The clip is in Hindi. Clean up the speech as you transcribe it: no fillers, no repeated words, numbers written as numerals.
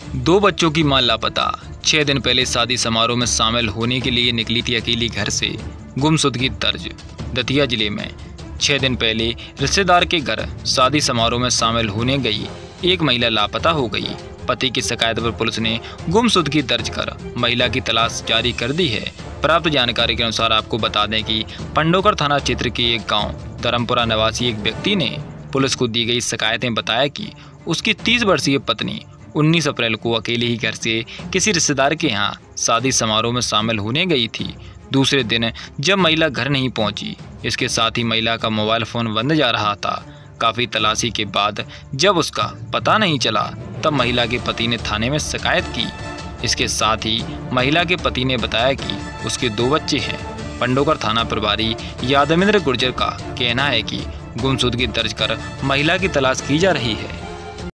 दो बच्चों की मां लापता। 6 दिन पहले शादी समारोह में शामिल होने के लिए निकली थी अकेली घर से। गुमशुदगी दर्ज। दतिया जिले में 6 दिन पहले रिश्तेदार के घर शादी समारोह में शामिल होने गई एक महिला लापता हो गई। पति की शिकायत पर पुलिस ने गुमशुदगी दर्ज कर महिला की तलाश जारी कर दी है। प्राप्त जानकारी के अनुसार आपको बता दें कि पंडोकर थाना क्षेत्र के एक गांव धर्मपुरा निवासी एक व्यक्ति ने पुलिस को दी गई शिकायत में बताया कि उसकी 30 वर्षीय पत्नी 19 अप्रैल को अकेले ही घर से किसी रिश्तेदार के यहाँ शादी समारोह में शामिल होने गई थी। दूसरे दिन जब महिला घर नहीं पहुंची, इसके साथ ही महिला का मोबाइल फ़ोन बंद जा रहा था। काफ़ी तलाशी के बाद जब उसका पता नहीं चला, तब महिला के पति ने थाने में शिकायत की। इसके साथ ही महिला के पति ने बताया कि उसके 2 बच्चे हैं। पंडोकर थाना प्रभारी यादवेंद्र गुर्जर का कहना है कि गुमशुदगी दर्ज कर महिला की तलाश की जा रही है।